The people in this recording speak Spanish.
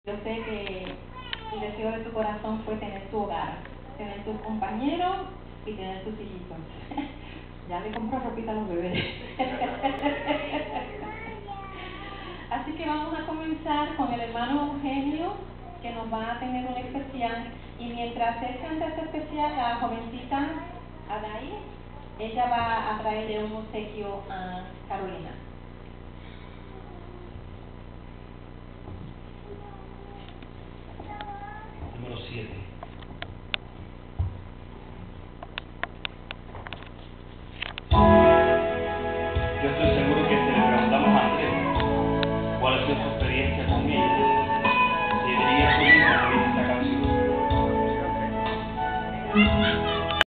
Yo sé que el deseo de tu corazón fue tener tu hogar, tener tus compañeros y tener tus hijitos. Ya le compro ropita a los bebés. Así que vamos a comenzar con el hermano Eugenio, que nos va a tener un especial. Y mientras él canta este especial, la jovencita Adai, ella va a traerle un obsequio a Carolina.